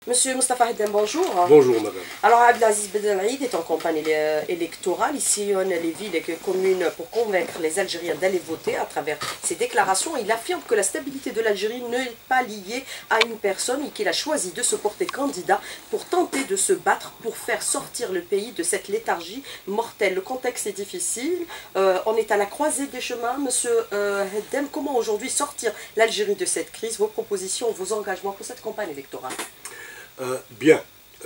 Monsieur Mostafa Heddem, bonjour. Bonjour madame. Alors Abdelaziz Ben Aïd est en campagne électorale. Il sillonne les villes et les communes pour convaincre les Algériens d'aller voter. À travers ses déclarations, il affirme que la stabilité de l'Algérie n'est pas liée à une personne et qu'il a choisi de se porter candidat pour tenter de se battre pour faire sortir le pays de cette léthargie mortelle. Le contexte est difficile. On est à la croisée des chemins. Monsieur Heddem, comment aujourd'hui sortir l'Algérie de cette crise? Vos propositions, vos engagements pour cette campagne électorale? Bien,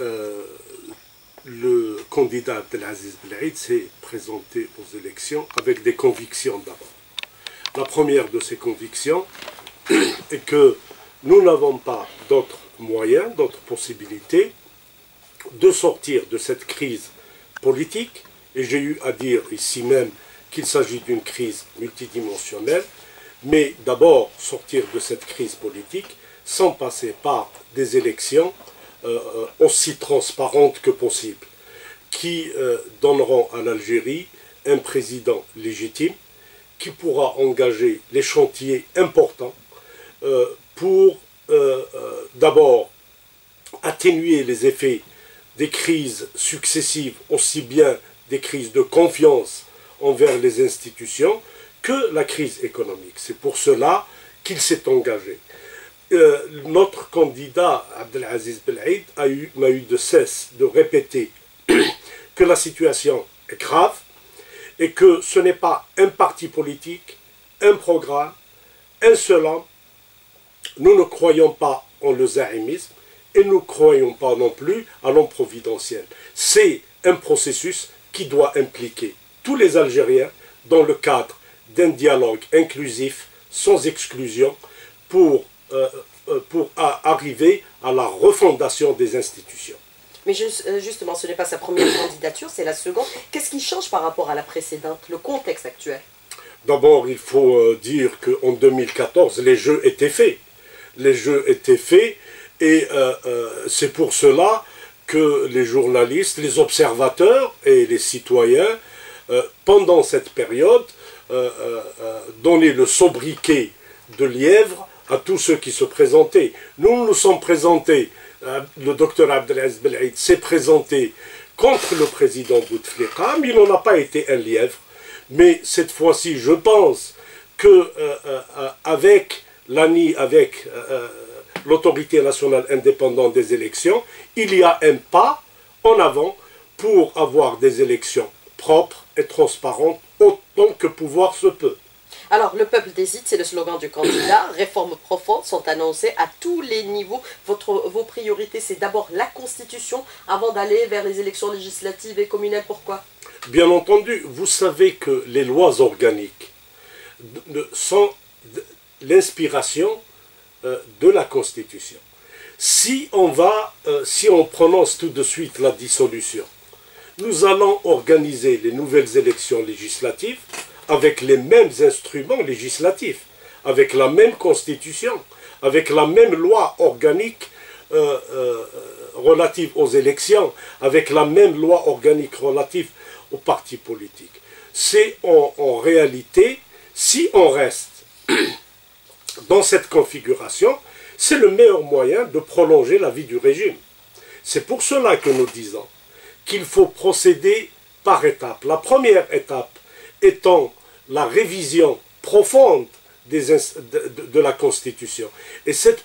le candidat Abdelaziz Ben Aïd s'est présenté aux élections avec des convictions d'abord. La première de ces convictions est que nous n'avons pas d'autres moyens, d'autres possibilités de sortir de cette crise politique, et j'ai eu à dire ici même qu'il s'agit d'une crise multidimensionnelle, mais d'abord sortir de cette crise politique sans passer par des élections aussi transparentes que possible, qui donneront à l'Algérie un président légitime qui pourra engager les chantiers importants pour d'abord atténuer les effets des crises successives, aussi bien des crises de confiance envers les institutions que la crise économique. C'est pour cela qu'il s'est engagé. Notre candidat Abdelaziz Ben Aïd n'a eu de cesse de répéter que la situation est grave et que ce n'est pas un parti politique, un programme, un seul homme. Nous ne croyons pas en le zaïmisme et nous ne croyons pas non plus à l'homme providentiel. C'est un processus qui doit impliquer tous les Algériens dans le cadre d'un dialogue inclusif, sans exclusion, pour arriver à la refondation des institutions. Mais justement, ce n'est pas sa première candidature, c'est la seconde. Qu'est-ce qui change par rapport à la précédente, le contexte actuel? D'abord, il faut dire qu'en 2014, les jeux étaient faits. Les jeux étaient faits et c'est pour cela que les journalistes, les observateurs et les citoyens, pendant cette période, donnaient le sobriquet de lièvre à tous ceux qui se présentaient. Nous nous sommes présentés, le docteur Abdelaziz Ben Aïd s'est présenté contre le président Bouteflika, mais il n'en a pas été un lièvre. Mais cette fois-ci, je pense que avec l'autorité nationale indépendante des élections, il y a un pas en avant pour avoir des élections propres et transparentes autant que pouvoir se peut. Alors, le peuple décide, c'est le slogan du candidat. Réformes profondes sont annoncées à tous les niveaux. Vos priorités, c'est d'abord la Constitution avant d'aller vers les élections législatives et communales. Pourquoi? Bien entendu, vous savez que les lois organiques sont l'inspiration de la Constitution. Si on prononce tout de suite la dissolution, nous allons organiser les nouvelles élections législatives avec les mêmes instruments législatifs, avec la même constitution, avec la même loi organique relative aux élections, avec la même loi organique relative aux partis politiques. C'est en réalité, si on reste dans cette configuration, c'est le meilleur moyen de prolonger la vie du régime. C'est pour cela que nous disons qu'il faut procéder par étapes. La première étape étant la révision profonde de la Constitution. Et cette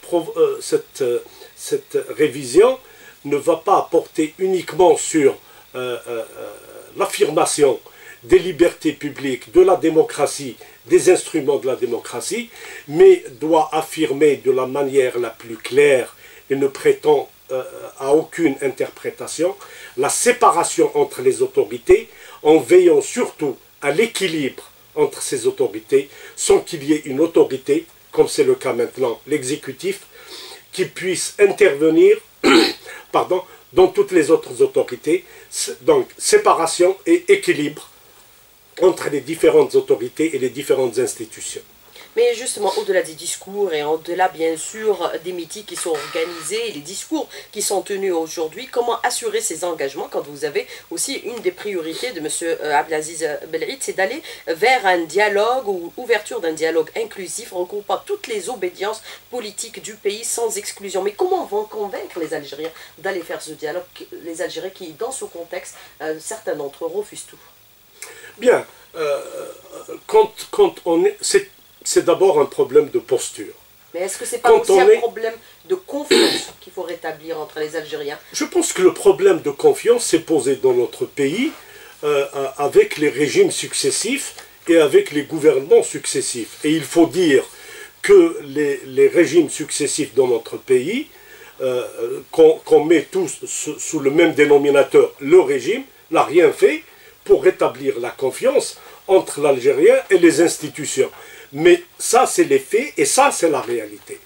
révision ne va pas porter uniquement sur l'affirmation des libertés publiques, de la démocratie, des instruments de la démocratie, mais doit affirmer de la manière la plus claire et ne prétend à aucune interprétation la séparation entre les autorités en veillant surtout à l'équilibre entre ces autorités, sans qu'il y ait une autorité, comme c'est le cas maintenant, l'exécutif, qui puisse intervenir dans toutes les autres autorités. Donc, séparation et équilibre entre les différentes autorités et les différentes institutions. Mais justement, au-delà des discours et au-delà, bien sûr, des meetings qui sont organisés et les discours qui sont tenus aujourd'hui, comment assurer ces engagements quand vous avez aussi une des priorités de M. Abdelaziz Belrite, c'est d'aller vers un dialogue ou ouverture d'un dialogue inclusif regroupant toutes les obédiences politiques du pays sans exclusion. Mais comment vont convaincre les Algériens d'aller faire ce dialogue, les Algériens qui, dans ce contexte, certains d'entre eux refusent tout? Bien, quand on est... C'est d'abord un problème de posture. Mais est-ce que ce n'est pas aussi un problème de confiance qu'il faut rétablir entre les Algériens? Je pense que le problème de confiance s'est posé dans notre pays avec les régimes successifs et avec les gouvernements successifs. Et il faut dire que les régimes successifs dans notre pays, qu'on met tous sous le même dénominateur, le régime, n'a rien fait pour rétablir la confiance entre l'Algérien et les institutions. Mais ça, c'est les faits et ça, c'est la réalité.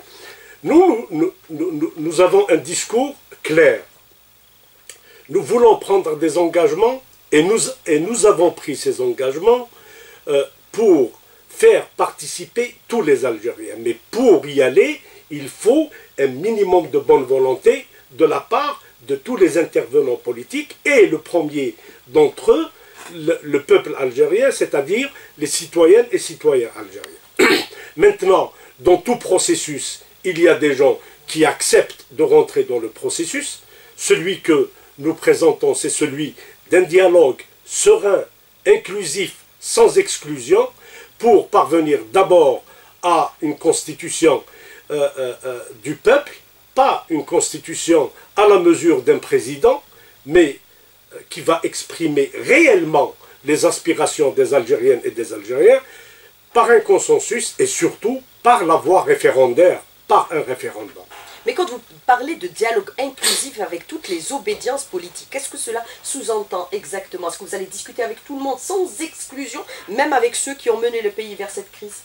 Nous avons un discours clair. Nous voulons prendre des engagements et nous avons pris ces engagements pour faire participer tous les Algériens. Mais pour y aller, il faut un minimum de bonne volonté de la part de tous les intervenants politiques et le premier d'entre eux, le peuple algérien, c'est-à-dire les citoyennes et citoyens algériens. Maintenant, dans tout processus, il y a des gens qui acceptent de rentrer dans le processus. Celui que nous présentons, c'est celui d'un dialogue serein, inclusif, sans exclusion, pour parvenir d'abord à une constitution du peuple, pas une constitution à la mesure d'un président, mais qui va exprimer réellement les aspirations des Algériennes et des Algériens, par un consensus et surtout par la voie référendaire, par un référendum. Mais quand vous parlez de dialogue inclusif avec toutes les obédiences politiques, qu'est-ce que cela sous-entend exactement? Est-ce que vous allez discuter avec tout le monde sans exclusion, même avec ceux qui ont mené le pays vers cette crise?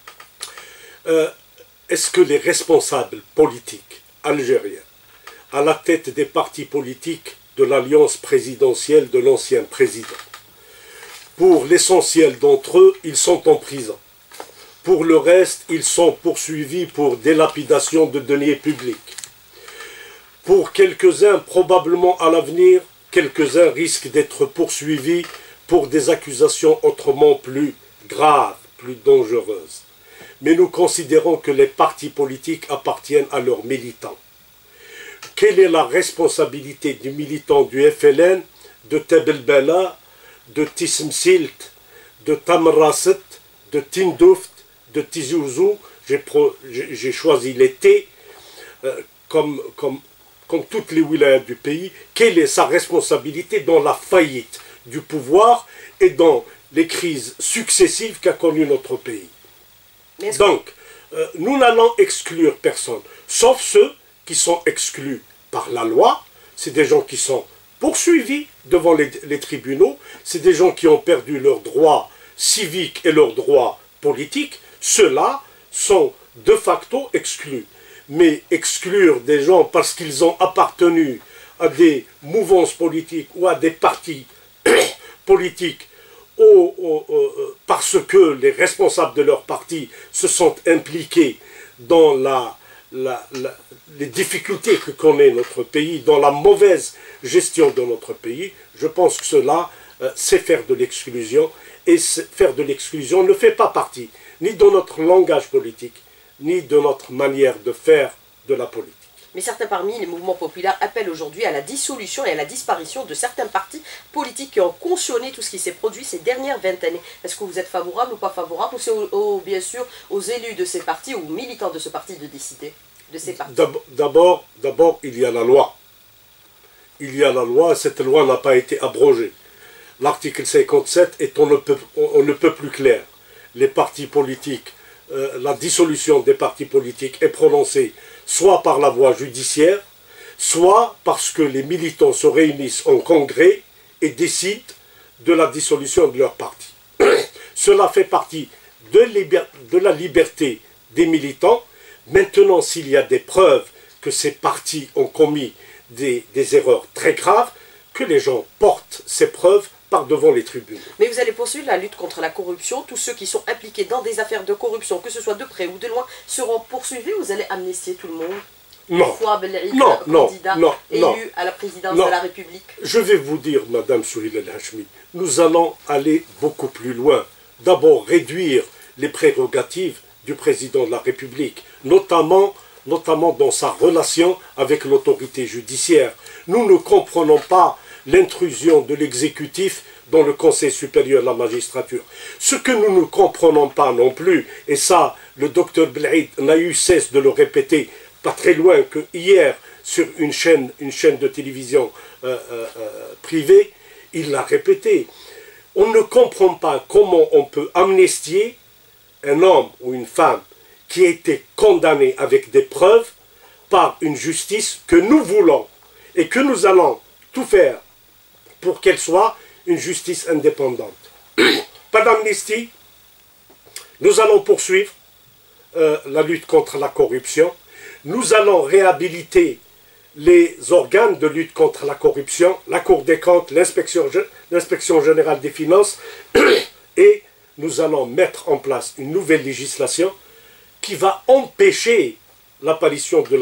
Est-ce que les responsables politiques algériens, à la tête des partis politiques de l'alliance présidentielle de l'ancien président, pour l'essentiel d'entre eux, ils sont en prison. Pour le reste, ils sont poursuivis pour délapidation de deniers publics. Pour quelques-uns, probablement à l'avenir, quelques-uns risquent d'être poursuivis pour des accusations autrement plus graves, plus dangereuses. Mais nous considérons que les partis politiques appartiennent à leurs militants. Quelle est la responsabilité du militant du FLN, de Tebel Bella, de Tismsilt, de Tamarasset, de Tindouf, de Tizi Ouzou? J'ai choisi les T comme toutes les wilayas du pays. Quelle est sa responsabilité dans la faillite du pouvoir et dans les crises successives qu'a connues notre pays? Donc, nous n'allons exclure personne, sauf ceux qui sont exclus par la loi. C'est des gens qui sont poursuivis devant les tribunaux, c'est des gens qui ont perdu leurs droits civiques et leurs droits politiques. Ceux-là sont de facto exclus. Mais exclure des gens parce qu'ils ont appartenu à des mouvances politiques ou à des partis politiques parce que les responsables de leur parti se sont impliqués dans les difficultés que connaît notre pays, dans la mauvaise gestion de notre pays, je pense que cela, c'est faire de l'exclusion. Et faire de l'exclusion ne fait pas partie ni de notre langage politique, ni de notre manière de faire de la politique. Mais certains parmi les mouvements populaires appellent aujourd'hui à la dissolution et à la disparition de certains partis politiques qui ont cautionné tout ce qui s'est produit ces dernières 20 années. Est-ce que vous êtes favorable ou pas favorable, ou c'est bien sûr aux élus de ces partis ou aux militants de ce parti de décider de ces partis? D'abord, il y a la loi. Il y a la loi, cette loi n'a pas été abrogée. L'article 57 est on ne peut plus clair. Les partis politiques, la dissolution des partis politiques est prononcée soit par la voie judiciaire, soit parce que les militants se réunissent en congrès et décident de la dissolution de leur parti. Cela fait partie de la liberté des militants. Maintenant, s'il y a des preuves que ces partis ont commis des erreurs très graves, que les gens portent ces preuves par devant les tribunaux. Mais vous allez poursuivre la lutte contre la corruption. Tous ceux qui sont impliqués dans des affaires de corruption, que ce soit de près ou de loin, seront poursuivis. Vous allez amnistier tout le monde. Non, Fouad Belrich, candidat élu à la présidence de la République. Je vais vous dire, Madame Souhil El-Hachmi, nous allons aller beaucoup plus loin. D'abord, réduire les prérogatives du président de la République, notamment dans sa relation avec l'autorité judiciaire. Nous ne comprenons pas l'intrusion de l'exécutif dans le Conseil supérieur de la magistrature. Ce que nous ne comprenons pas non plus, et ça, le docteur Belrich n'a eu cesse de le répéter, pas très loin que hier, sur une chaîne de télévision privée, il l'a répété. On ne comprend pas comment on peut amnistier un homme ou une femme qui a été condamné avec des preuves par une justice que nous voulons et que nous allons tout faire pour qu'elle soit une justice indépendante. Pas d'amnistie. Nous allons poursuivre la lutte contre la corruption. Nous allons réhabiliter les organes de lutte contre la corruption, la Cour des comptes, l'inspection générale des finances, et nous allons mettre en place une nouvelle législation qui va empêcher l'apparition de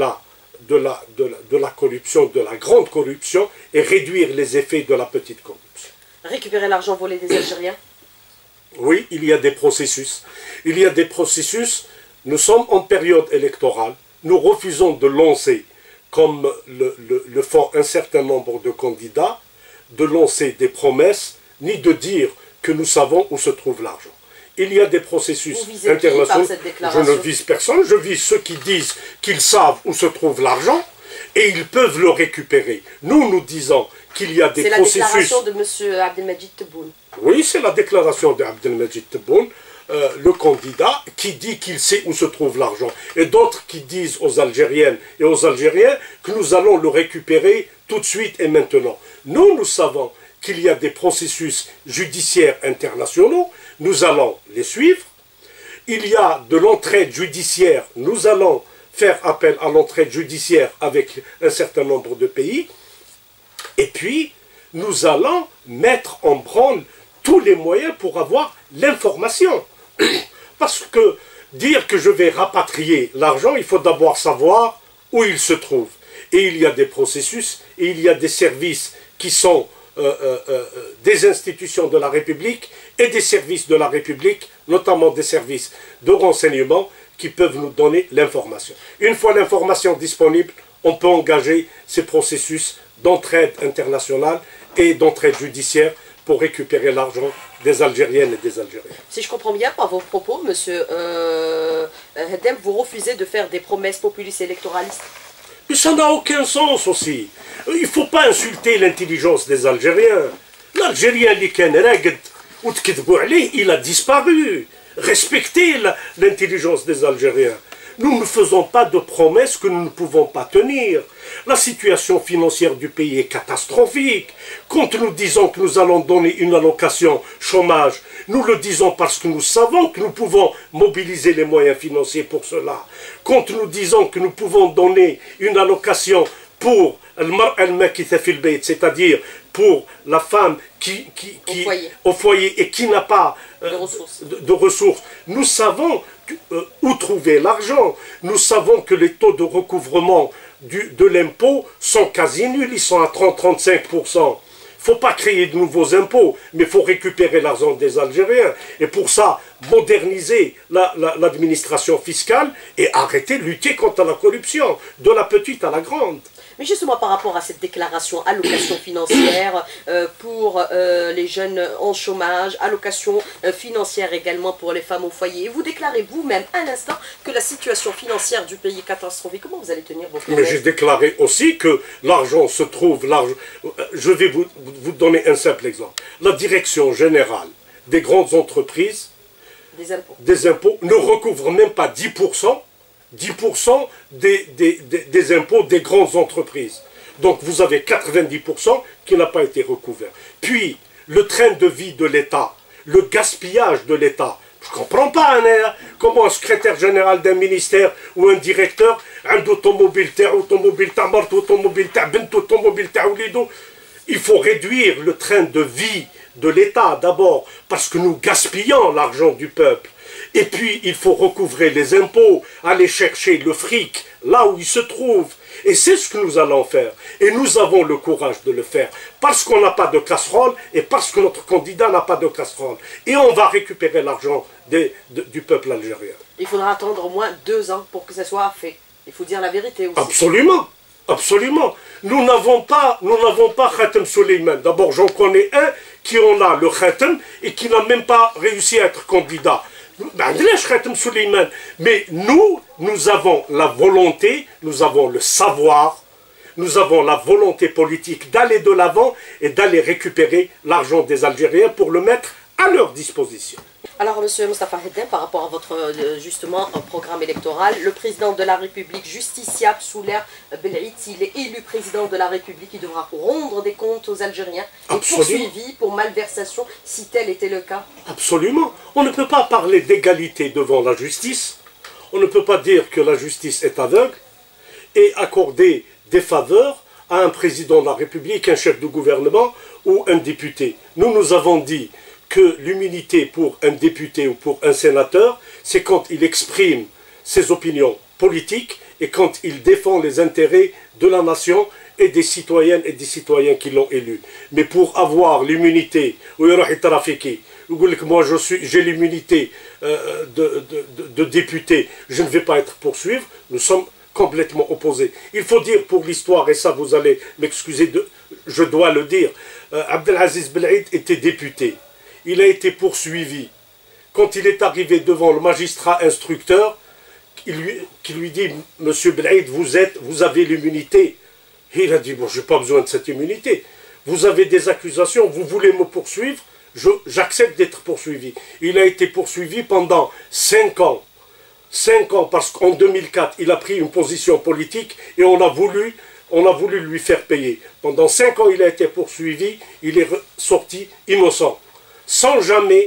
la corruption, de la grande corruption, et réduire les effets de la petite corruption. Récupérer l'argent volé des Algériens? Oui, il y a des processus. Il y a des processus. Nous sommes en période électorale. Nous refusons de lancer, comme le font un certain nombre de candidats, de lancer des promesses, ni de dire que nous savons où se trouve l'argent. Il y a des processus internationaux. Je ne vise personne, je vise ceux qui disent qu'ils savent où se trouve l'argent et ils peuvent le récupérer. Nous disons qu'il y a des processus... C'est la déclaration de M. Abdelmajid Tebboune. Oui, c'est la déclaration d'Abdelmajid Tebboune, le candidat, qui dit qu'il sait où se trouve l'argent. Et d'autres qui disent aux Algériennes et aux Algériens que nous allons le récupérer tout de suite et maintenant. Nous savons qu'il y a des processus judiciaires internationaux, nous allons les suivre. Il y a de l'entraide judiciaire, nous allons faire appel à l'entraide judiciaire avec un certain nombre de pays. Et puis, nous allons mettre en branle tous les moyens pour avoir l'information. Parce que dire que je vais rapatrier l'argent, il faut d'abord savoir où il se trouve. Et il y a des processus, et il y a des services qui sont des institutions de la République et des services de la République, notamment des services de renseignement, qui peuvent nous donner l'information. Une fois l'information disponible, on peut engager ces processus d'entraide internationale et d'entraide judiciaire pour récupérer l'argent des Algériennes et des Algériens. Si je comprends bien par vos propos, M. Hedem, vous refusez de faire des promesses populistes et électoralistes? Mais ça n'a aucun sens aussi. Il ne faut pas insulter l'intelligence des Algériens. L'Algérien, il a disparu. Respectez l'intelligence des Algériens. Nous ne faisons pas de promesses que nous ne pouvons pas tenir. La situation financière du pays est catastrophique. Quand nous disons que nous allons donner une allocation chômage, nous le disons parce que nous savons que nous pouvons mobiliser les moyens financiers pour cela. Quand nous disons que nous pouvons donner une allocation pour c'est-à-dire pour la femme qui au foyer et qui n'a pas de ressources, nous savons où trouver l'argent. Nous savons que les taux de recouvrement de l'impôt sont quasi nuls, ils sont à 30-35%. Il ne faut pas créer de nouveaux impôts, mais il faut récupérer l'argent des Algériens. Et pour ça, moderniser l'administration fiscale et arrêter de lutter contre la corruption, de la petite à la grande. Mais justement par rapport à cette déclaration allocation financière pour les jeunes en chômage, allocation financière également pour les femmes au foyer, vous déclarez vous-même à l'instant que la situation financière du pays est catastrophique. Comment vous allez tenir vos promesses? Mais j'ai déclaré aussi que l'argent se trouve... Je vais vous donner un simple exemple. La direction générale des grandes entreprises, des impôts ne recouvre même pas 10% des impôts des grandes entreprises. Donc vous avez 90% qui n'a pas été recouvert. Puis, le train de vie de l'État, le gaspillage de l'État. Je ne comprends pas comment un secrétaire général d'un ministère ou un directeur, il faut réduire le train de vie de l'État d'abord, parce que nous gaspillons l'argent du peuple. Et puis, il faut recouvrer les impôts, aller chercher le fric là où il se trouve. Et c'est ce que nous allons faire. Et nous avons le courage de le faire. Parce qu'on n'a pas de casserole et parce que notre candidat n'a pas de casserole. Et on va récupérer l'argent du peuple algérien. Il faudra attendre au moins 2 ans pour que ça soit fait. Il faut dire la vérité aussi. Absolument. Absolument. Nous n'avons pas Khatem Soleiman. D'abord, j'en connais un qui en a le Khatem et qui n'a même pas réussi à être candidat. Mais nous avons la volonté, nous avons le savoir, nous avons la volonté politique d'aller de l'avant et d'aller récupérer l'argent des Algériens pour le mettre à leur disposition. Alors, monsieur Mostafa Hedden, par rapport à votre, justement, programme électoral, le président de la République, justiciable sous l'ère Belriti, il est élu président de la République, il devra rendre des comptes aux Algériens et poursuivi pour malversation, si tel était le cas. Absolument. On ne peut pas parler d'égalité devant la justice. On ne peut pas dire que la justice est aveugle et accorder des faveurs à un président de la République, un chef de gouvernement ou un député. Nous avons dit que l'immunité pour un député ou pour un sénateur, c'est quand il exprime ses opinions politiques et quand il défend les intérêts de la nation et des citoyennes et des citoyens qui l'ont élu. Mais pour avoir l'immunité, moi j'ai l'immunité de député, je ne vais pas être poursuivi, nous sommes complètement opposés. Il faut dire pour l'histoire, et ça vous allez m'excuser, je dois le dire, Abdelaziz Belriti était député. Il a été poursuivi. Quand il est arrivé devant le magistrat instructeur, qui lui dit « Monsieur Belriti, vous avez l'immunité ». Il a dit « Bon, je n'ai pas besoin de cette immunité. Vous avez des accusations, vous voulez me poursuivre, j'accepte d'être poursuivi ». Il a été poursuivi pendant 5 ans. 5 ans, parce qu'en 2004, il a pris une position politique et on a voulu lui faire payer. Pendant 5 ans, il a été poursuivi, il est sorti innocent. Sans jamais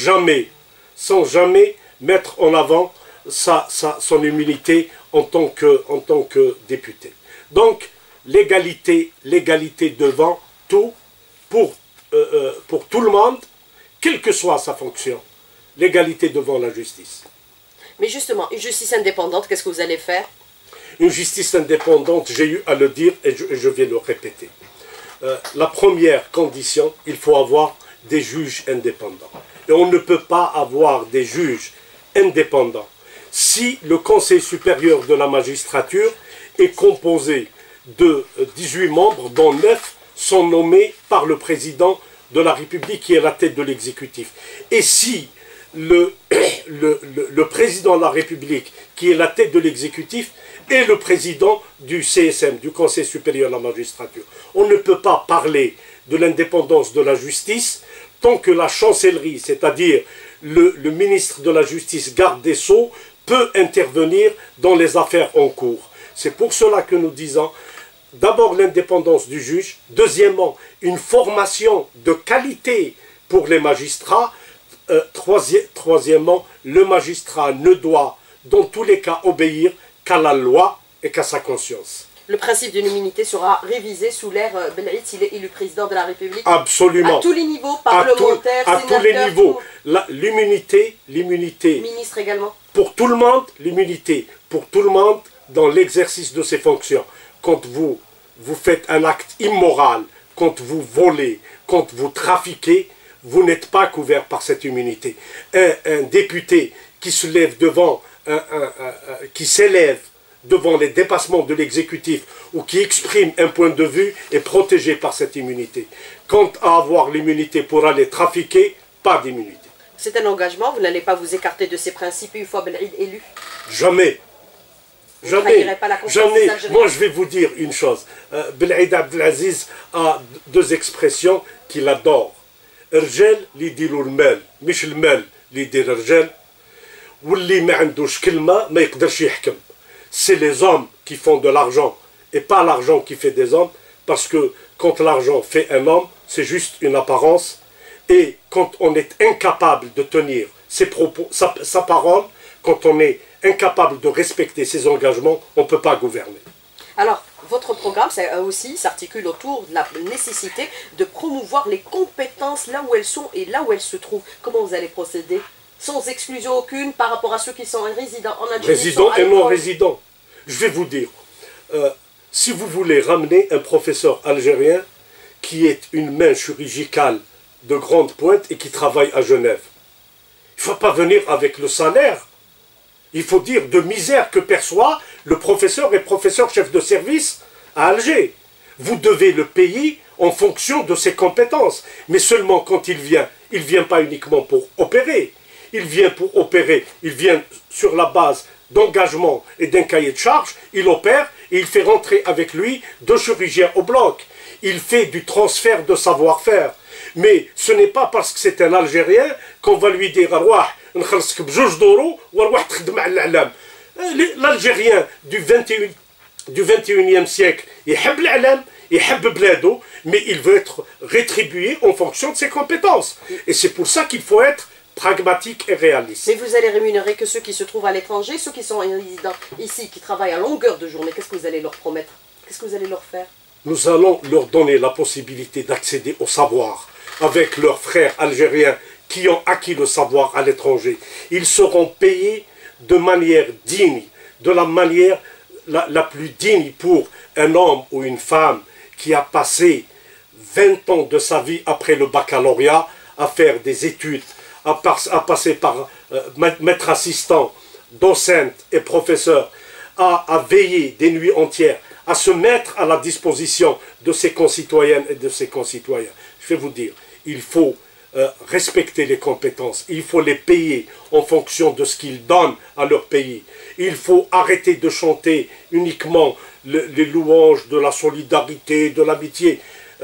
mettre en avant son immunité en tant que député. Donc, l'égalité devant tout, pour tout le monde, quelle que soit sa fonction, l'égalité devant la justice. Mais justement, une justice indépendante, qu'est-ce que vous allez faire? Une justice indépendante, j'ai eu à le dire et je vais le répéter. La première condition, il faut avoir des juges indépendants. Et on ne peut pas avoir des juges indépendants si le Conseil supérieur de la magistrature est composé de 18 membres, dont 9 sont nommés par le président de la République qui est la tête de l'exécutif. Et si le président de la République qui est la tête de l'exécutif est le président du CSM, du Conseil supérieur de la magistrature, on ne peut pas parler de l'indépendance de la justice tant que la chancellerie, c'est-à-dire le ministre de la Justice, garde des Sceaux, peut intervenir dans les affaires en cours. C'est pour cela que nous disons, d'abord l'indépendance du juge, deuxièmement, une formation de qualité pour les magistrats, troisièmement, le magistrat ne doit, dans tous les cas, obéir qu'à la loi et qu'à sa conscience. Le principe d'une immunité sera révisé sous l'ère Belriti, il est élu président de la République. Absolument. À tous les niveaux, parlementaires, sénateurs. À tous les niveaux. L'immunité. Ministre également. Pour tout le monde, l'immunité. Pour tout le monde, dans l'exercice de ses fonctions. Quand vous faites un acte immoral, quand vous volez, quand vous trafiquez, vous n'êtes pas couvert par cette immunité. Un député qui se lève qui s'élève devant les dépassements de l'exécutif ou qui exprime un point de vue est protégé par cette immunité. Quant à avoir l'immunité pour aller trafiquer, pas d'immunité. C'est un engagement, vous n'allez pas vous écarter de ces principes une fois Belriti élu? Jamais. Jamais. Moi, je vais vous dire une chose. Belriti Abdelaziz a 2 expressions qu'il adore. رجال اللي يديروا المال مش المال اللي يدير الرجال واللي ما عندوش كلمة ما يقدرش يحكم. C'est les hommes qui font de l'argent et pas l'argent qui fait des hommes, parce que quand l'argent fait un homme, c'est juste une apparence, et quand on est incapable de tenir ses propos, sa parole, quand on est incapable de respecter ses engagements, on ne peut pas gouverner. Alors, Votre programme ça aussi s'articule autour de la nécessité de promouvoir les compétences là où elles sont et là où elles se trouvent. Comment vous allez procéder? Sans exclusion aucune par rapport à ceux qui sont résidents en Algérie. Résidents et non résidents. Je vais vous dire, si vous voulez ramener un professeur algérien qui est une main chirurgicale de grande pointe et qui travaille à Genève, il ne faut pas venir avec le salaire. Il faut dire de misère que perçoit le professeur et professeur chef de service à Alger. Vous devez le payer en fonction de ses compétences. Mais seulement quand il vient pas uniquement pour opérer. Il vient pour opérer, il vient sur la base d'engagement et d'un cahier de charge, il opère et il fait rentrer avec lui 2 chirurgiens au bloc. Il fait du transfert de savoir-faire. Mais ce n'est pas parce que c'est un Algérien qu'on va lui dire l'Algérien du 21e siècle, mais il veut être rétribué en fonction de ses compétences. Et c'est pour ça qu'il faut être pragmatique et réaliste. Mais vous allez rémunérer que ceux qui se trouvent à l'étranger, ceux qui sont résidents ici, qui travaillent à longueur de journée. Qu'est-ce que vous allez leur promettre? Qu'est-ce que vous allez leur faire? Nous allons leur donner la possibilité d'accéder au savoir avec leurs frères algériens qui ont acquis le savoir à l'étranger. Ils seront payés de manière digne, de la manière la plus digne pour un homme ou une femme qui a passé 20 ans de sa vie après le baccalauréat à faire des études, à passer par maître assistant, docente et professeur, à veiller des nuits entières, à se mettre à la disposition de ses concitoyennes et de ses concitoyens. Je vais vous dire, il faut respecter les compétences, il faut les payer en fonction de ce qu'ils donnent à leur pays. Il faut arrêter de chanter uniquement les louanges de la solidarité, de l'amitié.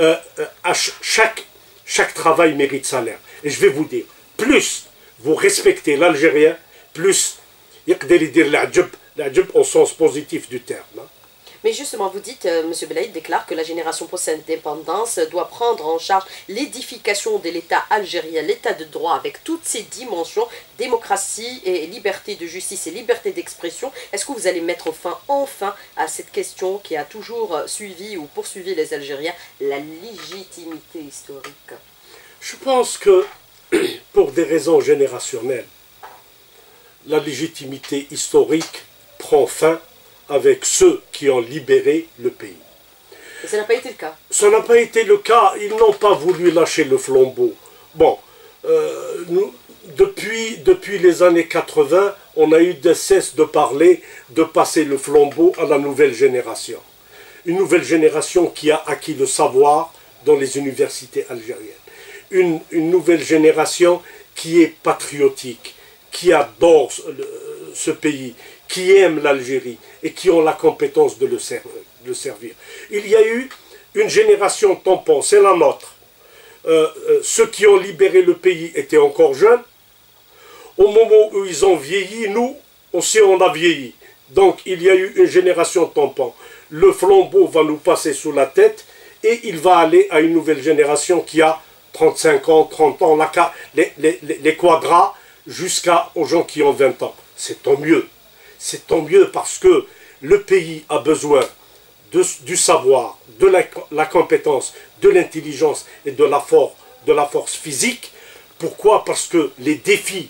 Chaque travail mérite salaire. Et je vais vous dire, plus vous respectez l'Algérien, plus يقدر يدير العجب au sens positif du terme. Mais justement, vous dites, M. Belaïd déclare que la génération post-indépendance doit prendre en charge l'édification de l'État algérien, l'État de droit, avec toutes ses dimensions, démocratie et liberté de justice et liberté d'expression. Est-ce que vous allez mettre fin, enfin, à cette question qui a toujours suivi ou poursuivi les Algériens, la légitimité historique? Je pense que, pour des raisons générationnelles, la légitimité historique prend fin avec ceux qui ont libéré le pays. Et ça n'a pas été le cas. Ça n'a pas été le cas. Ils n'ont pas voulu lâcher le flambeau. Bon, depuis les années 80, on a eu de cesse de parler de passer le flambeau à la nouvelle génération. Une nouvelle génération qui a acquis le savoir dans les universités algériennes. Une nouvelle génération qui est patriotique, qui adore ce pays, qui aiment l'Algérie et qui ont la compétence de le servir. Il y a eu une génération tampon, c'est la nôtre. Ceux qui ont libéré le pays étaient encore jeunes. Au moment où ils ont vieilli, nous aussi on a vieilli. Donc il y a eu une génération tampon. Le flambeau va nous passer sous la tête et il va aller à une nouvelle génération qui a 35 ans, 30 ans, les quadras, jusqu'aux gens qui ont 20 ans. C'est tant mieux. C'est tant mieux parce que le pays a besoin du savoir, de la compétence, de l'intelligence et de la force physique. Pourquoi? Parce que les défis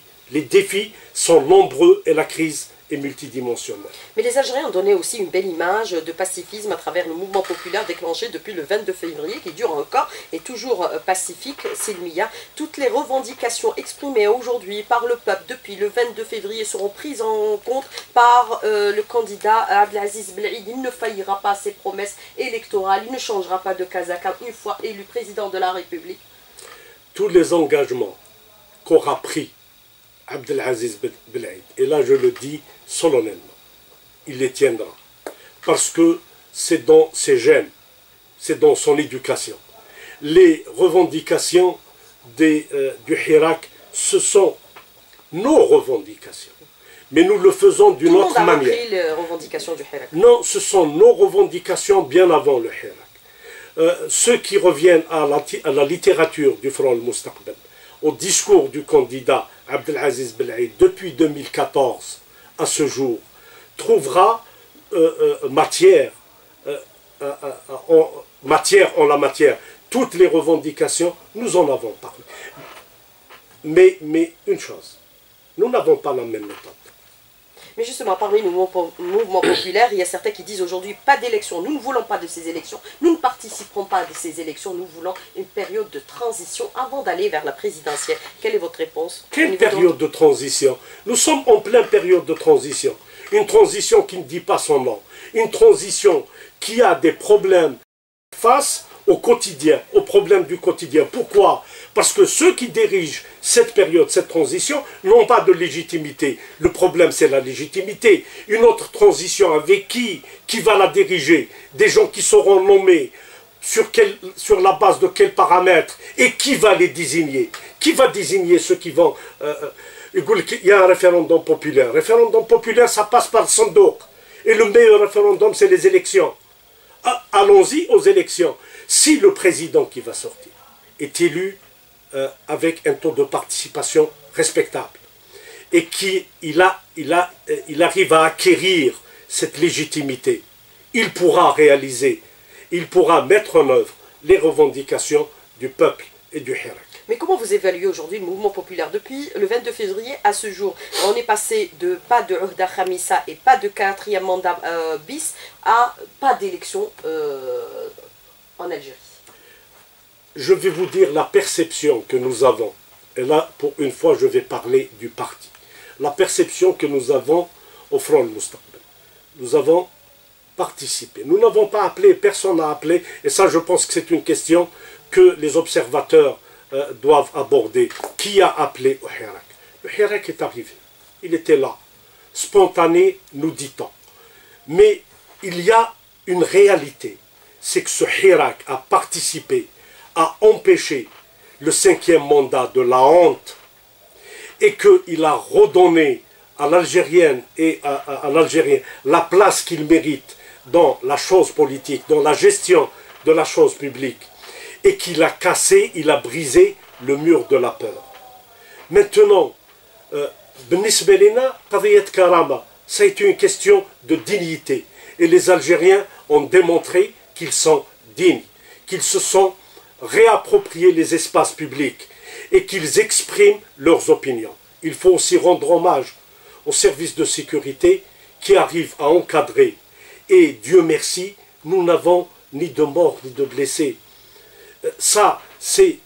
sont nombreux et la crise est multidimensionnelle. Mais les Algériens ont donné aussi une belle image de pacifisme à travers le mouvement populaire déclenché depuis le 22 février, qui dure encore et toujours pacifique, Silmia. Toutes les revendications exprimées aujourd'hui par le peuple depuis le 22 février seront prises en compte par le candidat Abdelaziz Belaïd. Il ne faillira pas à ses promesses électorales, il ne changera pas de casaca une fois élu président de la République. Tous les engagements qu'aura pris Abdelaziz Belaïd, et là je le dis solennellement, il les tiendra. Parce que c'est dans ses gènes, c'est dans son éducation. Les revendications du Hirak, ce sont nos revendications. Mais nous le faisons d'une autre manière. Tout le monde a repris les revendications du Hirak. Non, ce sont nos revendications bien avant le Hirak. Ceux qui reviennent à la littérature du Front al-Mustaqbal, au discours du candidat Abdelaziz Belaïd depuis 2014 à ce jour, trouvera matière en la matière, toutes les revendications, nous en avons parlé. Mais une chose, nous n'avons pas la même méthode. Mais justement, parmi les mouvements populaires, il y a certains qui disent aujourd'hui pas d'élection. Nous ne voulons pas de ces élections. Nous ne participerons pas de ces élections. Nous voulons une période de transition avant d'aller vers la présidentielle. Quelle est votre réponse? Quelle période de transition? Nous sommes en pleine période de transition. Une transition qui ne dit pas son nom. Une transition qui a des problèmes face au quotidien, aux problèmes du quotidien. Pourquoi? Parce que ceux qui dirigent cette période, cette transition, n'ont pas de légitimité. Le problème, c'est la légitimité. Une autre transition, avec qui va la diriger? Des gens qui seront nommés sur la base de quels paramètres? Et qui va les désigner? Qui va désigner ceux qui vont... il y a un référendum populaire. Référendum populaire, ça passe par le Sandouk. Et le meilleur référendum, c'est les élections. Allons-y aux élections. Si le président qui va sortir est élu avec un taux de participation respectable et qu'il arrive à acquérir cette légitimité, il pourra réaliser, il pourra mettre en œuvre les revendications du peuple et du Hirak. Mais comment vous évaluez aujourd'hui le mouvement populaire? Depuis le 22 février à ce jour, on est passé de pas de Uhda Khamisa et pas de quatrième mandat bis à pas d'élection en Algérie. Je vais vous dire la perception que nous avons. Et là, pour une fois, je vais parler du parti. La perception que nous avons au Front Moustaqbal. Nous avons participé. Nous n'avons pas appelé, personne n'a appelé. Et ça, je pense que c'est une question que les observateurs doivent aborder. Qui a appelé au Hirak? Le Hirak est arrivé. Il était là. Spontané, nous dit-on. Mais il y a une réalité. C'est que ce Hirak a participé à empêcher le 5e mandat de la honte et qu'il a redonné à l'Algérienne et à l'Algérien la place qu'il mérite dans la chose politique, dans la gestion de la chose publique, et qu'il a cassé, il a brisé le mur de la peur. Maintenant, بالنسبة لنا قضية كرامة, ça a été une question de dignité. Et les Algériens ont démontré qu'ils sont dignes, qu'ils se sont réappropriés les espaces publics et qu'ils expriment leurs opinions. Il faut aussi rendre hommage aux services de sécurité qui arrivent à encadrer. Et Dieu merci, nous n'avons ni de morts ni de blessés. Ça, c'est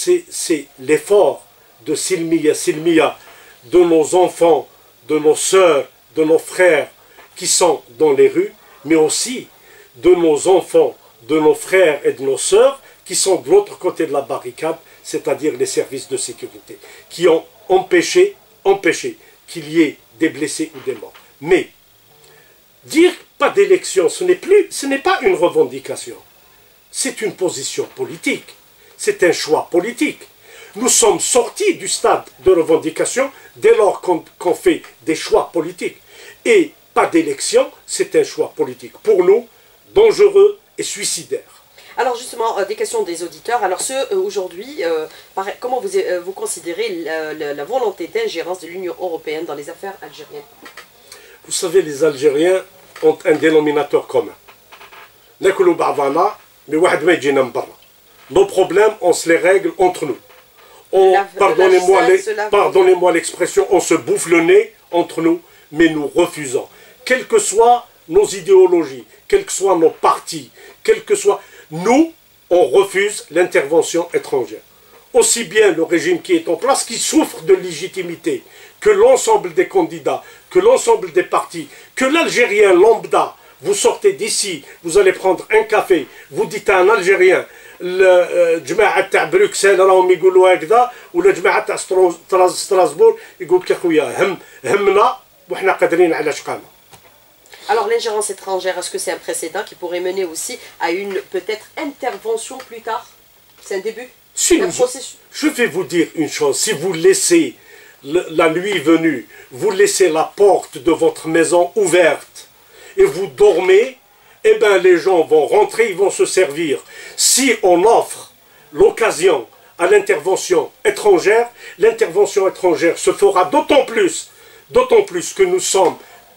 l'effort de Silmiya, de nos enfants, de nos sœurs, de nos frères qui sont dans les rues, mais aussi de nos enfants, de nos frères et de nos sœurs qui sont de l'autre côté de la barricade, c'est-à-dire les services de sécurité, qui ont empêché qu'il y ait des blessés ou des morts. Mais dire pas d'élection, ce n'est pas une revendication, c'est une position politique, c'est un choix politique. Nous sommes sortis du stade de revendication dès lors qu'on fait des choix politiques. Et pas d'élection, c'est un choix politique. Pour nous, dangereux et suicidaire. Alors justement, des questions des auditeurs. Alors aujourd'hui, comment vous considérez la volonté d'ingérence de l'Union européenne dans les affaires algériennes? Vous savez, les Algériens ont un dénominateur commun. Nos problèmes, on se les règle entre nous. Pardonnez-moi l'expression, on se bouffe le nez entre nous, mais nous refusons. Quelles que soient nos idéologies, quels que soient nos partis, quels que soient... Nous, on refuse l'intervention étrangère. Aussi bien le régime qui est en place, qui souffre de légitimité, que l'ensemble des candidats, que l'ensemble des partis, que l'Algérien lambda, vous sortez d'ici, vous allez prendre un café, vous dites à un Algérien, الجماعة تاع بروكسل راهم يقولوا هكذا ولا جماعة تاع ستراسبورغ يقول لك يا خويا همنا وحنا قادرين على شقانا. Alors l'ingérence étrangère, est-ce que c'est un précédent qui pourrait mener aussi à une peut-être intervention plus tard? C'est un début? Je vais vous dire une chose, si vous laissez la nuit venue, vous laissez la porte de votre maison ouverte et vous dormez, eh bien les gens vont rentrer, ils vont se servir. Si on offre l'occasion à l'intervention étrangère se fera d'autant plus que nous sommes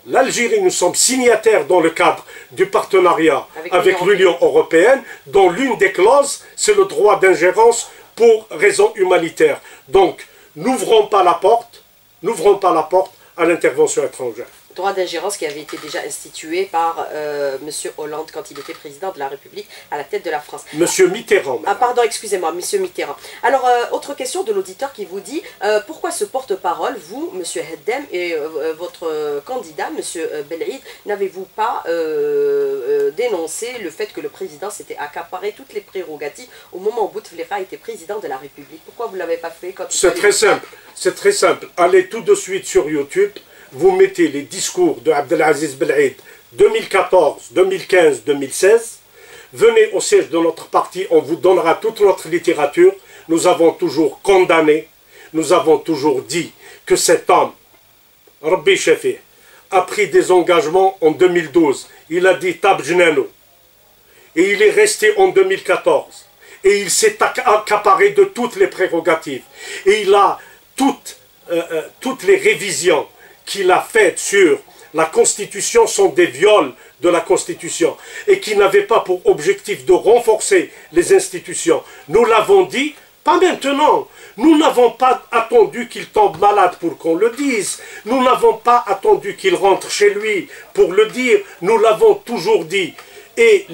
l'Algérie, nous sommes signataires dans le cadre du partenariat avec l'Union européenne, dont l'une des clauses, c'est le droit d'ingérence pour raisons humanitaires. Donc, n'ouvrons pas la porte à l'intervention étrangère. Droit d'ingérence qui avait été déjà institué par M. Hollande quand il était président de la République à la tête de la France. M. Mitterrand. Ah pardon, excusez-moi, M. Mitterrand. Alors, autre question de l'auditeur qui vous dit, pourquoi ce porte-parole, vous, M. Heddem, et votre candidat, M. Belrid, n'avez-vous pas dénoncé le fait que le président s'était accaparé toutes les prérogatives au moment où Bouteflika était président de la République? Pourquoi vous ne l'avez pas fait quand C'est très simple, c'est très simple. Allez tout de suite sur YouTube. Vous mettez les discours de Abdelaziz Belrid 2014, 2015, 2016. Venez au siège de notre parti, on vous donnera toute notre littérature. Nous avons toujours condamné, nous avons toujours dit que cet homme, Rabbi Shafi, a pris des engagements en 2012. Il a dit Tab Jnano. Et il est resté en 2014. Et il s'est accaparé de toutes les prérogatives. Et il a toutes les révisions qu'il a faites sur la Constitution sont des viols de la Constitution et qui n'avaient pas pour objectif de renforcer les institutions. Nous l'avons dit, pas maintenant. Nous n'avons pas attendu qu'il tombe malade pour qu'on le dise. Nous n'avons pas attendu qu'il rentre chez lui pour le dire. Nous l'avons toujours dit. Et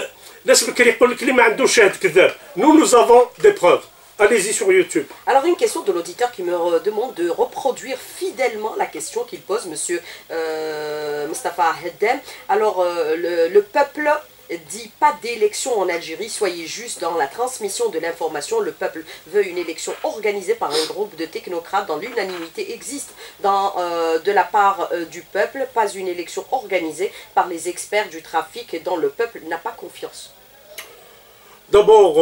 nous avons des preuves. Allez-y sur YouTube. Alors, une question de l'auditeur qui me demande de reproduire fidèlement la question qu'il pose, M. Mustafa Heddem. Alors, le peuple dit pas d'élection en Algérie, soyez juste dans la transmission de l'information. Le peuple veut une élection organisée par un groupe de technocrates dont l'unanimité existe de la part du peuple, pas une élection organisée par les experts du trafic dont le peuple n'a pas confiance. D'abord,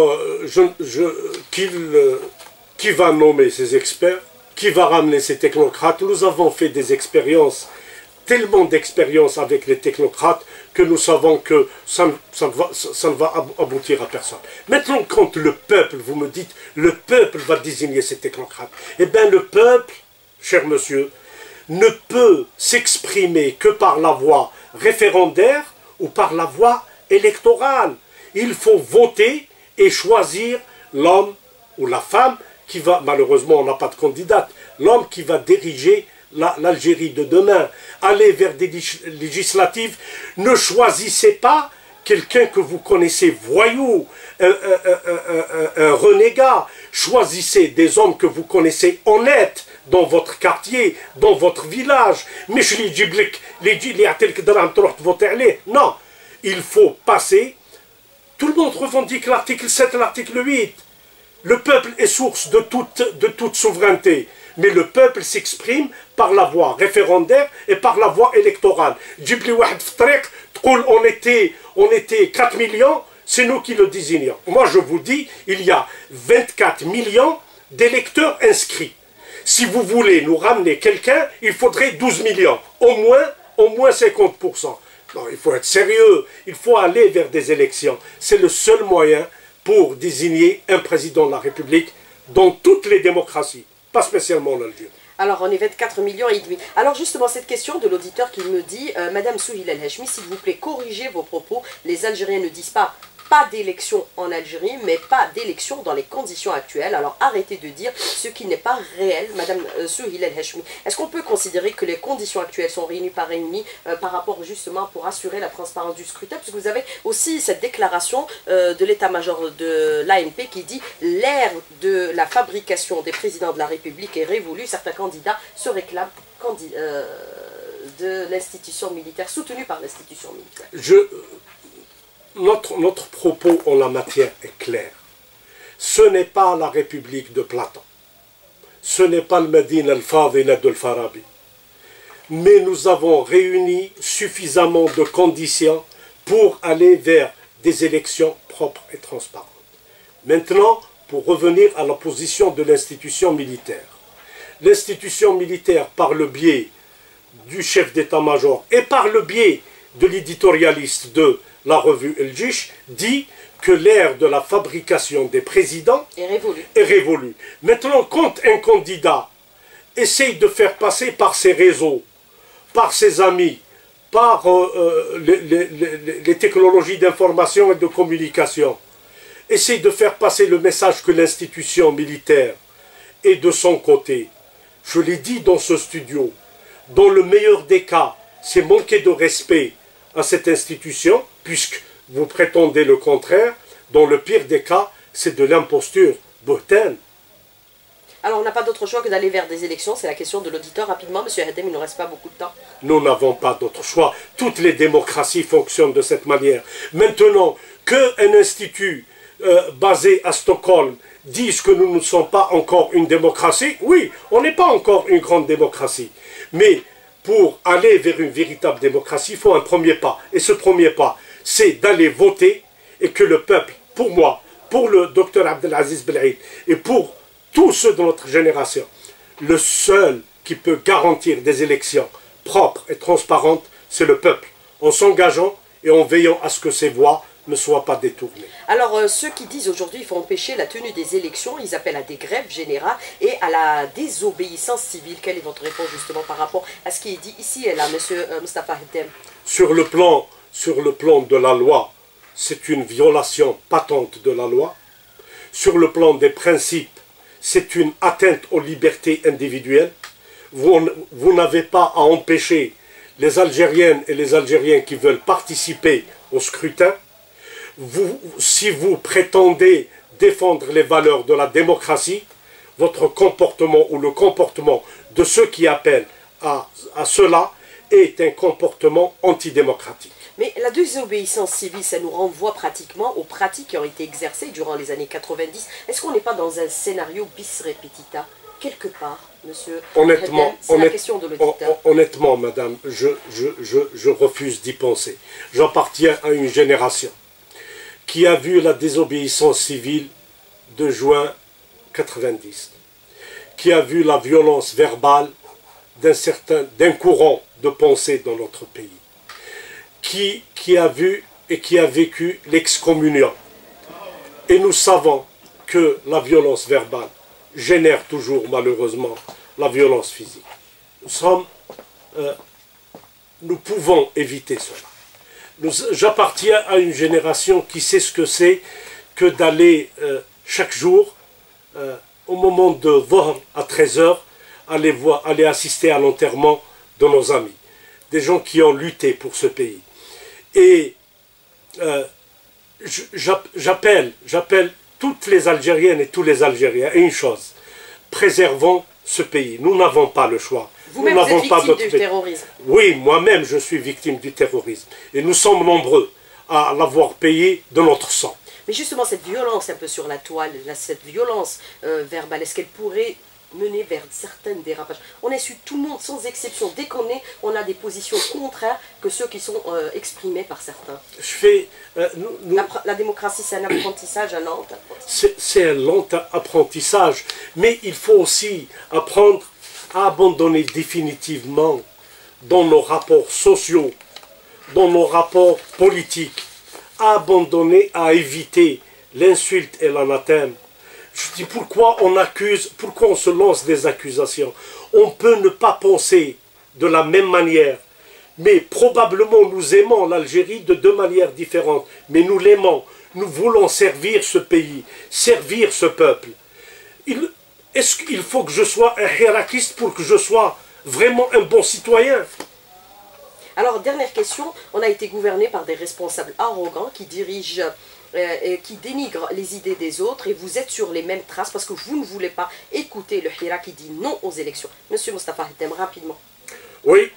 qui va nommer ces experts? Qui va ramener ces technocrates? Nous avons fait des expériences, tellement d'expériences avec les technocrates, que nous savons que ça ne va aboutir à personne. Maintenant, quand le peuple, vous me dites, le peuple va désigner ces technocrates, eh bien le peuple, cher monsieur, ne peut s'exprimer que par la voie référendaire ou par la voie électorale. Il faut voter et choisir l'homme ou la femme qui va, malheureusement on n'a pas de candidate, l'homme qui va diriger l'Algérie de demain. Aller vers des législatives, ne choisissez pas quelqu'un que vous connaissez voyou, un renégat. Choisissez des hommes que vous connaissez honnêtes dans votre quartier, dans votre village. Mais je les non, il faut passer. Tout le monde revendique l'article 7 et l'article 8. Le peuple est source de toute souveraineté. Mais le peuple s'exprime par la voie référendaire et par la voie électorale. On était 4 millions, c'est nous qui le désignons. Moi je vous dis, il y a 24 millions d'électeurs inscrits. Si vous voulez nous ramener quelqu'un, il faudrait 12 millions. Au moins 50%. Non, il faut être sérieux, il faut aller vers des élections. C'est le seul moyen pour désigner un président de la République dans toutes les démocraties, pas spécialement en Algérie. Alors, on est 24 millions et demi. Alors, justement, cette question de l'auditeur qui me dit, Madame Souhil El Hachmi, s'il vous plaît, corrigez vos propos. Les Algériens ne disent pas d'élection en Algérie, mais pas d'élection dans les conditions actuelles. Alors arrêtez de dire ce qui n'est pas réel, Madame Souhil El Hachmi. Est-ce qu'on peut considérer que les conditions actuelles sont réunies par rapport justement pour assurer la transparence du scrutin? Puisque vous avez aussi cette déclaration de l'état-major de l'ANP qui dit l'ère de la fabrication des présidents de la République est révolue. Certains candidats se réclament de l'institution militaire, soutenue par l'institution militaire. Notre propos en la matière est clair. Ce n'est pas la République de Platon. Ce n'est pas le Médine al-Fadila de Farabi. Mais nous avons réuni suffisamment de conditions pour aller vers des élections propres et transparentes. Maintenant, pour revenir à la position de l'institution militaire. L'institution militaire, par le biais du chef d'état-major et par le biais de l'éditorialiste de la revue El Jish, dit que l'ère de la fabrication des présidents est révolue. Maintenant, quand un candidat essaye de faire passer par ses réseaux par ses amis, par les technologies d'information et de communication, essaye de faire passer le message que l'institution militaire est de son côté. Je l'ai dit dans ce studio, dans le meilleur des cas, c'est manquer de respect à cette institution, puisque vous prétendez le contraire. Dans le pire des cas, c'est de l'imposture, Bohtan. Alors on n'a pas d'autre choix que d'aller vers des élections, c'est la question de l'auditeur. Rapidement, monsieur Hadem, il ne reste pas beaucoup de temps. Nous n'avons pas d'autre choix. Toutes les démocraties fonctionnent de cette manière. Maintenant, qu'un institut basé à Stockholm dise que nous ne sommes pas encore une démocratie, oui, on n'est pas encore une grande démocratie. Mais pour aller vers une véritable démocratie, il faut un premier pas. Et ce premier pas, c'est d'aller voter et que le peuple, pour moi, pour le docteur Abdelaziz Belaïd et pour tous ceux de notre génération, le seul qui peut garantir des élections propres et transparentes, c'est le peuple, en s'engageant et en veillant à ce que ses voix ne soient pas détournées. Alors ceux qui disent aujourd'hui qu'il faut empêcher la tenue des élections, ils appellent à des grèves générales et à la désobéissance civile. Quelle est votre réponse justement par rapport à ce qui est dit ici et là, monsieur Moustapha Hadem? Sur le plan de la loi, c'est une violation patente de la loi. Sur le plan des principes, c'est une atteinte aux libertés individuelles. Vous n'avez pas à empêcher les Algériennes et les Algériens qui veulent participer au scrutin. Si vous prétendez défendre les valeurs de la démocratie, votre comportement ou le comportement de ceux qui appellent à cela est un comportement antidémocratique. Mais la désobéissance civile, ça nous renvoie pratiquement aux pratiques qui ont été exercées durant les années 90. Est-ce qu'on n'est pas dans un scénario bis repetita, quelque part, monsieur? Honnêtement, c'est la question de l'auditeur. Honnêtement, madame, je refuse d'y penser. J'appartiens à une génération qui a vu la désobéissance civile de juin 90, qui a vu la violence verbale d'un courant de pensée dans notre pays, qui a vu et qui a vécu l'excommunion. Et nous savons que la violence verbale génère toujours malheureusement la violence physique. Nous pouvons éviter cela. J'appartiens à une génération qui sait ce que c'est que d'aller chaque jour, au moment de Dhuhr à 13 h, aller assister à l'enterrement de nos amis, des gens qui ont lutté pour ce pays. Et j'appelle toutes les Algériennes et tous les Algériens à une chose: préservons ce pays. Nous n'avons pas le choix. Vous-même, vous êtes victime du terrorisme. Oui, moi-même, je suis victime du terrorisme. Et nous sommes nombreux à l'avoir payé de notre sang. Mais justement, cette violence un peu sur la toile, cette violence verbale, est-ce qu'elle pourrait mener vers certains dérapages? On a su tout le monde, sans exception. Dès on a des positions contraires que ceux qui sont exprimés par certains. La démocratie, c'est un apprentissage, un lent apprentissage. C'est un lent apprentissage, mais il faut aussi apprendre à abandonner définitivement dans nos rapports sociaux, dans nos rapports politiques, à abandonner, à éviter l'insulte et l'anathème. Je dis pourquoi on se lance des accusations. On peut ne pas penser de la même manière, mais probablement nous aimons l'Algérie de deux manières différentes. Mais nous l'aimons, nous voulons servir ce pays, servir ce peuple. Est-ce qu'il faut que je sois un hiérarchiste pour que je sois vraiment un bon citoyen? Alors, dernière question, on a été gouverné par des responsables arrogants qui dirigent qui dénigrent les idées des autres, et vous êtes sur les mêmes traces parce que vous ne voulez pas écouter le Hira qui dit non aux élections. Monsieur Moustapha Hadem, rapidement. Oui,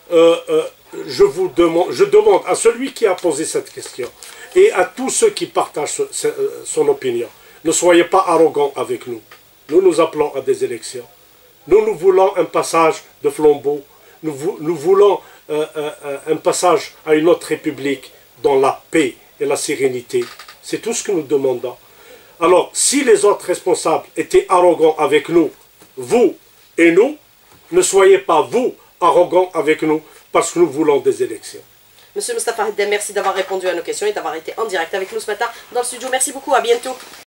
je demande à celui qui a posé cette question et à tous ceux qui partagent son opinion, ne soyez pas arrogants avec nous. Nous appelons à des élections. Nous voulons un passage de flambeau. Nous voulons un passage à une autre république dans la paix et la sérénité. C'est tout ce que nous demandons. Alors, si les autres responsables étaient arrogants avec nous, vous et nous, ne soyez pas vous arrogants avec nous, parce que nous voulons des élections. Monsieur Moustapha Hadem, merci d'avoir répondu à nos questions et d'avoir été en direct avec nous ce matin dans le studio. Merci beaucoup, à bientôt.